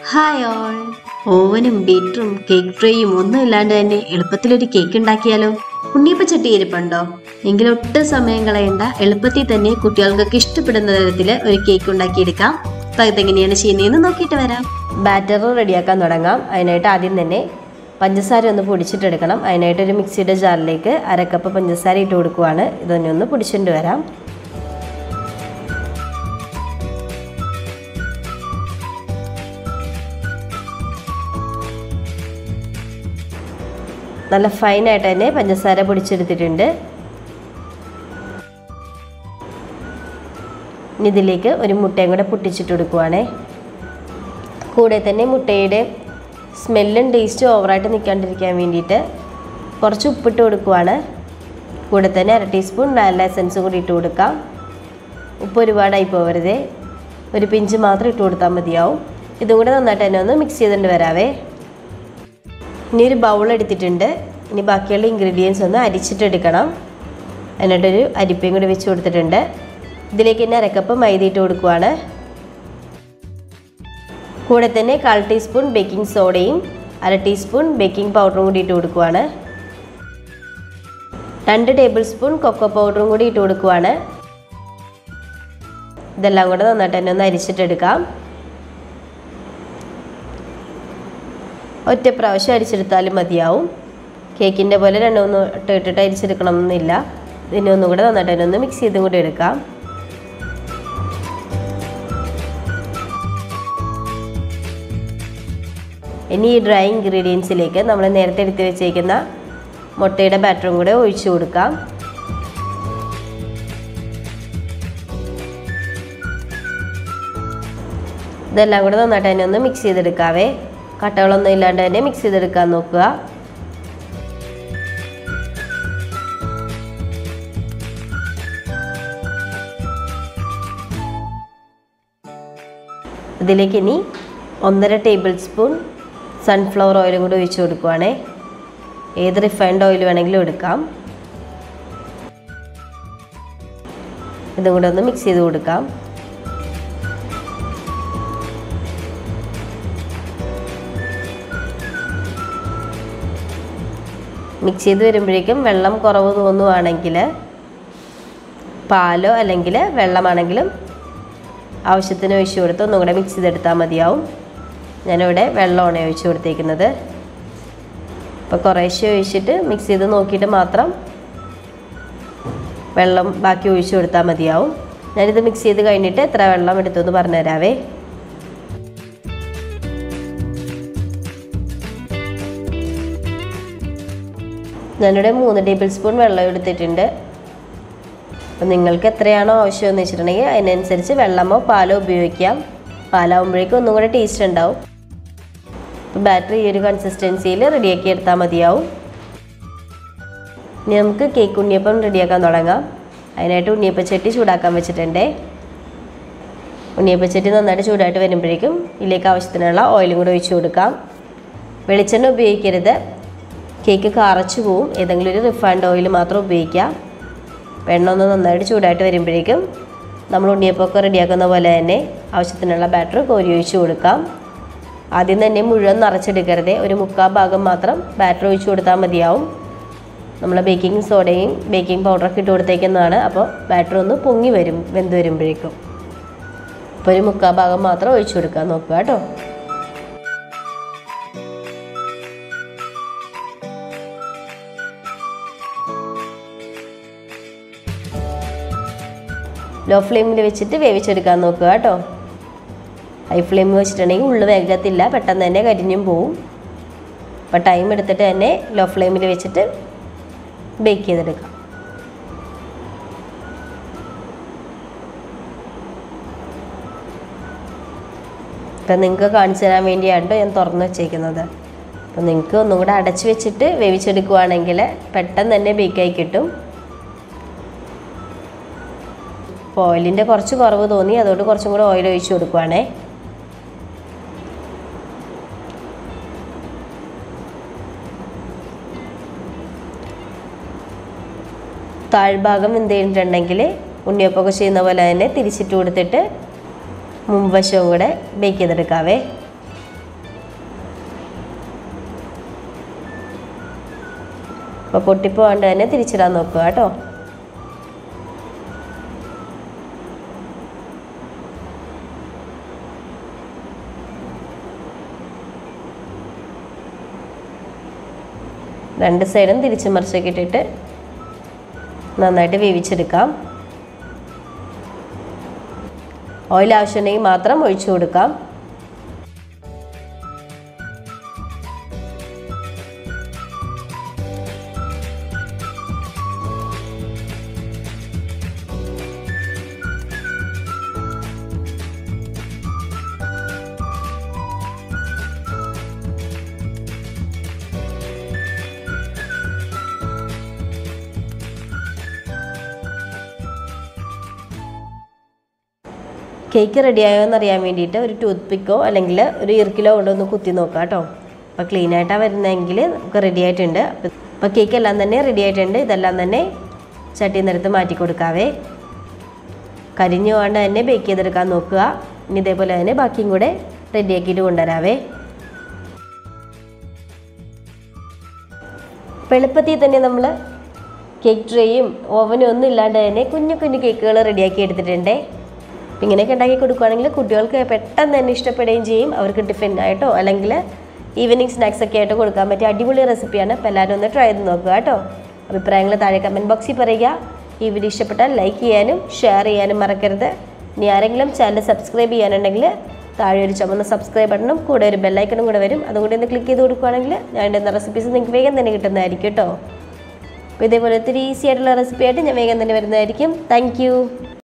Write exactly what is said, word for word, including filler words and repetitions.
Hi all. ഓവനും ബീറ്ററും cake ട്രേയും ഒന്നും ഇല്ലാണ്ട് തന്നെ എളുപ്പത്തിലൊരു കേക്ക് ഉണ്ടാക്കിയാലോ? ഉണ്ണിയപ്പച്ചട്ടി ഇരിപ്പുണ്ടോ? എങ്കിൽ ഒട്ടും സമയം കളയണ്ട, എളുപ്പത്തിൽ തന്നെ കുട്ടികൾക്കൊക്കെ ഇഷ്ടപ്പെടുന്ന തരത്തിൽ ഒരു കേക്ക് ഉണ്ടാക്കിയെടുക്കാം. അപ്പം അതെങ്ങനെയാണ് ചെയ്യുന്നതെന്ന് നോക്കിയിട്ട് വരാം. ബാറ്റർ റെഡിയാക്കാൻ തുടങ്ങാം. അതിനായിട്ട് ആദ്യം തന്നെ പഞ്ചസാര ഒന്ന് പൊടിച്ചിട്ടെടുക്കണം. അതിനായിട്ട് ഒരു മിക്സിയുടെ ജാറിലേക്ക് അരക്കപ്പ് പഞ്ചസാര ഇട്ട് കൊടുക്കുവാണ്. ഇതൊന്നെ ഒന്ന് പൊടിച്ചിട്ട് വരാം. നല്ല ഫൈനായിട്ട് തന്നെ പഞ്ചസാര പൊടിച്ചെടുത്തിട്ടുണ്ട്. ഇനി ഇതിലേക്ക് ഒരു മുട്ടയും കൂടെ പൊട്ടിച്ചിട്ട് കൊടുക്കുവാണേ. കൂടെ തന്നെ മുട്ടയുടെ സ്മെല്ലും ടേസ്റ്റും ഓവറായിട്ട് നിൽക്കാണ്ടിരിക്കാൻ വേണ്ടിയിട്ട് കുറച്ച് ഉപ്പിട്ട് കൊടുക്കുവാണ്. കൂടെ തന്നെ അര ടീസ്പൂൺ വാനില എസൻസും കൂടി ഇട്ട് കൊടുക്കാം. ഉപ്പ് ഒരുപാടായി പോകരുതേ, ഒരു പിഞ്ച് മാത്രം ഇട്ട് കൊടുത്താൽ മതിയാവും. ഇതും കൂടെ നന്നായിട്ട് തന്നെ ഒന്ന് മിക്സ് ചെയ്തുകൊണ്ട് വരാവേ. ഇനി ഒരു ബൗൾ എടുത്തിട്ടുണ്ട്. ഇനി ബാക്കിയുള്ള ഇൻഗ്രീഡിയൻസ് ഒന്ന് അരിച്ചിട്ടെടുക്കണം. എന്നിട്ടൊരു അരിപ്പയും കൂടി വെച്ച് കൊടുത്തിട്ടുണ്ട്. ഇതിലേക്ക് തന്നെ അരക്കപ്പ് മൈദ ഇട്ട് കൊടുക്കുവാണ്. കൂടെ തന്നെ കാൽ ടീസ്പൂൺ ബേക്കിംഗ് സോഡയും അര ടീസ്പൂൺ ബേക്കിംഗ് പൗഡറും കൂടി ഇട്ട് കൊടുക്കുവാണ്. രണ്ട് ടേബിൾ സ്പൂൺ കൊക്കോ പൗഡറും കൂടി ഇട്ട് കൊടുക്കുവാണ്. ഇതെല്ലാം കൂടെ നന്നായിട്ട് തന്നെ ഒന്ന് അരിച്ചിട്ടെടുക്കാം. ഒറ്റ പ്രാവശ്യം അരിച്ചെടുത്താലും മതിയാവും. കേക്കിൻ്റെ പോലെ രണ്ട് മൂന്ന് ഇട്ട് ഇട്ടിട്ട് അരിച്ചെടുക്കണം എന്നില്ല. ഇതിനെ ഒന്നും കൂടെ നന്നായിട്ട് തന്നെ ഒന്ന് മിക്സ് ചെയ്തും കൂടി എടുക്കാം. ഇനി ഈ ഡ്രൈ ഇൻഗ്രീഡിയൻസിലേക്ക് നമ്മൾ നേരത്തെ എടുത്ത് വെച്ചേക്കുന്ന മുട്ടയുടെ ബാറ്ററും കൂടെ ഒഴിച്ചു കൊടുക്കാം. ഇതെല്ലാം കൂടെ നന്നായിട്ട് തന്നെ ഒന്ന് മിക്സ് ചെയ്തെടുക്കാവേ. കട്ടകളൊന്നും ഇല്ലാണ്ട് തന്നെ മിക്സ് ചെയ്തെടുക്കാൻ നോക്കുക. ഇതിലേക്ക് ഇനി ഒന്നര ടേബിൾ സ്പൂൺ സൺഫ്ലവർ ഓയിലും കൂടി ഒഴിച്ച് കൊടുക്കുവാണേ. ഏത് റിഫൈൻഡ് ഓയിൽ വേണമെങ്കിലും എടുക്കാം. ഇതും കൂടെ ഒന്ന് മിക്സ് ചെയ്ത് കൊടുക്കാം. മിക്സ് ചെയ്ത് വരുമ്പോഴേക്കും വെള്ളം കുറവ് തോന്നുവാണെങ്കിൽ പാലോ അല്ലെങ്കിൽ വെള്ളമാണെങ്കിലും ആവശ്യത്തിന് ഒഴിച്ച് കൊടുത്ത് ഒന്നും കൂടെ മിക്സ് ചെയ്തെടുത്താൽ മതിയാവും. ഞാനിവിടെ വെള്ളമാണ് ഒഴിച്ച് കൊടുത്തേക്കുന്നത്. അപ്പോൾ കുറേശ്ശെ ഒഴിച്ചിട്ട് മിക്സ് ചെയ്ത് നോക്കിയിട്ട് മാത്രം വെള്ളം ബാക്കി ഒഴിച്ച് കൊടുത്താൽ മതിയാവും. ഞാനിത് മിക്സ് ചെയ്ത് കഴിഞ്ഞിട്ട് എത്ര വെള്ളം എടുത്തെന്ന് പറഞ്ഞു തരാവേ. ഞാനിവിടെ മൂന്ന് ടേബിൾ സ്പൂൺ വെള്ളം എടുത്തിട്ടുണ്ട്. അപ്പം നിങ്ങൾക്ക് എത്രയാണോ ആവശ്യമെന്ന് വെച്ചിട്ടുണ്ടെങ്കിൽ അതിനനുസരിച്ച് വെള്ളമോ പാലോ ഉപയോഗിക്കാം. പാലാവുമ്പോഴേക്കും ഒന്നും കൂടെ ടേസ്റ്റ് ഉണ്ടാവും. അപ്പോൾ ബാറ്ററി ഈ ഒരു കൺസിസ്റ്റൻസിയിൽ റെഡിയാക്കി എടുത്താൽ മതിയാവും. ഇനി നമുക്ക് കേക്ക് ഉണ്ണിയപ്പം റെഡിയാക്കാൻ തുടങ്ങാം. അതിനായിട്ട് ഉണ്ണിയപ്പച്ചട്ടി ചൂടാക്കാൻ വെച്ചിട്ടുണ്ട്. ഉണ്ണിയപ്പച്ചട്ടി നന്നായിട്ട് ചൂടായിട്ട് വരുമ്പോഴേക്കും ഇതിലേക്ക് ആവശ്യത്തിനുള്ള ഓയിലും കൂടെ ഒഴിച്ച് കൊടുക്കാം. വെളിച്ചെണ്ണ ഉപയോഗിക്കരുത്, കേക്ക് കറച്ചു പോവും. ഏതെങ്കിലും ഒരു റിഫൈൻഡ് ഓയിൽ മാത്രം ഉപയോഗിക്കാം. വെണ്ണ ഒന്ന് നന്നായിട്ട് ചൂടായിട്ട് വരുമ്പോഴേക്കും നമ്മൾ ഉണ്ണിയപ്പമൊക്കെ റെഡിയാക്കുന്ന പോലെ തന്നെ ആവശ്യത്തിനുള്ള ബാറ്റർ കോരി ഒഴിച്ച് കൊടുക്കാം. ആദ്യം തന്നെ മുഴുവൻ നിറച്ചെടുക്കരുത്, ഒരു മുക്കാൽ ഭാഗം മാത്രം ബാറ്റർ ഒഴിച്ച് കൊടുത്താൽ മതിയാവും. നമ്മൾ ബേക്കിംഗ് സോഡയും ബേക്കിംഗ് പൗഡറൊക്കെ ഇട്ട് കൊടുത്തേക്കുന്നതാണ്. അപ്പോൾ ബാറ്റർ ഒന്ന് പൊങ്ങി വരും വെന്ത് വരുമ്പോഴേക്കും. അപ്പോൾ ഒരു മുക്കാൽ ഭാഗം മാത്രം ഒഴിച്ച് കൊടുക്കാൻ നോക്കുക കേട്ടോ. ലോ ഫ്ലെയിമിൽ വെച്ചിട്ട് വേവിച്ചെടുക്കാൻ നോക്കുക കേട്ടോ. ഹൈ ഫ്ലെയിമിൽ വെച്ചിട്ടുണ്ടെങ്കിൽ ഉള്ളു വേഗത്തില്ല, പെട്ടെന്ന് തന്നെ കരിഞ്ഞും പോവും. അപ്പോൾ ടൈം എടുത്തിട്ട് തന്നെ ലോ ഫ്ലെയിമിൽ വെച്ചിട്ട് ബേക്ക് ചെയ്തെടുക്കാം. ഇപ്പം നിങ്ങൾക്ക് കാണിച്ചു തരാൻ വേണ്ടിയാണ് ഞാൻ തുറന്ന് വെച്ചേക്കുന്നത്. അപ്പോൾ നിങ്ങൾക്ക് ഒന്നും കൂടെ അടച്ച് വെച്ചിട്ട് വേവിച്ചെടുക്കുകയാണെങ്കിൽ പെട്ടെന്ന് തന്നെ ബേക്കായി കിട്ടും. അപ്പോൾ ഓയിലിൻ്റെ കുറച്ച് കുറവ് തോന്നി, അതുകൊണ്ട് കുറച്ചും കൂടെ ഓയിൽ ഒഴിച്ച് കൊടുക്കുവാണേ. താഴ്ഭാഗം എന്ത് ചെയ്തിട്ടുണ്ടെങ്കിൽ ഉണ്ണിയപ്പമൊക്കെ ചെയ്യുന്ന പോലെ തന്നെ തിരിച്ചിട്ട് കൊടുത്തിട്ട് മുൻവശവും കൂടെ ബേക്ക് ചെയ്തെടുക്കാവേ. അപ്പോൾ പൊട്ടിപ്പോകാണ്ട് തന്നെ തിരിച്ചിടാൻ നോക്കുക കേട്ടോ. രണ്ട് സൈഡും തിരിച്ച് മറിച്ചൊക്കെ ഇട്ടിട്ട് നന്നായിട്ട് വേവിച്ചെടുക്കാം. ഓയിൽ ആവശ്യമുണ്ടെങ്കിൽ മാത്രം ഒഴിച്ചു കൊടുക്കാം. കേക്ക് റെഡിയായോ എന്നറിയാൻ വേണ്ടിയിട്ട് ഒരു ടൂത്ത് പിക്കോ അല്ലെങ്കിൽ ഒരു ഇറുക്കിലോ കൊണ്ടൊന്ന് കുത്തി നോക്കാം കേട്ടോ. അപ്പോൾ ക്ലീനായിട്ടാണ് വരുന്നതെങ്കിൽ നമുക്ക് റെഡി ആയിട്ടുണ്ട്. അപ്പോൾ കേക്ക് എല്ലാം തന്നെ റെഡി ആയിട്ടുണ്ട്. ഇതെല്ലാം തന്നെ ചട്ടിയിൽ നിന്നെടുത്ത് മാറ്റി കൊടുക്കാവേ. കരിഞ്ഞു പോകാണ്ട് തന്നെ ബേക്ക് ചെയ്തെടുക്കാൻ നോക്കുക. ഇനി ഇതേപോലെ തന്നെ ബാക്കിയും കൂടെ റെഡിയാക്കിയിട്ട് കൊണ്ടുവരാവേ. അപ്പോൾ എളുപ്പത്തിൽ തന്നെ നമ്മൾ കേക്ക് ട്രേയും ഓവനും ഒന്നും ഇല്ലാണ്ട് തന്നെ കുഞ്ഞു കുഞ്ഞു കേക്കുകൾ റെഡിയാക്കി എടുത്തിട്ടുണ്ട്. അപ്പം ഇങ്ങനെയൊക്കെ ഉണ്ടാക്കി കൊടുക്കുകയാണെങ്കിൽ കുട്ടികൾക്ക് പെട്ടെന്ന് തന്നെ ഇഷ്ടപ്പെടുകയും ചെയ്യും. അവർക്ക് ടിഫിനായിട്ടോ അല്ലെങ്കിൽ ഈവനിങ് സ്നാക്സ് ഒക്കെ ആയിട്ട് കൊടുക്കാൻ പറ്റിയ അടിപൊളി റെസിപ്പിയാണ്. അപ്പോൾ എല്ലാവരും ഒന്ന് ട്രൈ ചെയ്ത് നോക്കുക കേട്ടോ. അഭിപ്രായങ്ങൾ താഴെ കമൻറ്റ് ബോക്സിൽ പറയുക. ഈ വീഡിയോ ഇഷ്ടപ്പെട്ടാൽ ലൈക്ക് ചെയ്യാനും ഷെയർ ചെയ്യാനും മറക്കരുത്. ഇനി ആരെങ്കിലും ചാനൽ സബ്സ്ക്രൈബ് ചെയ്യാനുണ്ടെങ്കിൽ താഴെ ഒരു ചുമന്ന സബ്സ്ക്രൈബ് ബട്ടണും കൂടെ ഒരു ബെല്ലൈക്കണും കൂടെ വരും. അതുകൊണ്ട് ഒന്ന് ക്ലിക്ക് ചെയ്ത് കൊടുക്കുകയാണെങ്കിൽ ഞാൻ ഇടുന്ന റെസിപ്പീസ് നിങ്ങൾക്ക് വേഗം തന്നെ കിട്ടുന്നതായിരിക്കും കേട്ടോ. അപ്പോൾ ഇതേപോലെ ഒത്തിരി ഈസി ആയിട്ടുള്ള റെസിപ്പി ആയിട്ട് ഞാൻ വേഗം തന്നെ വരുന്നതായിരിക്കും. താങ്ക്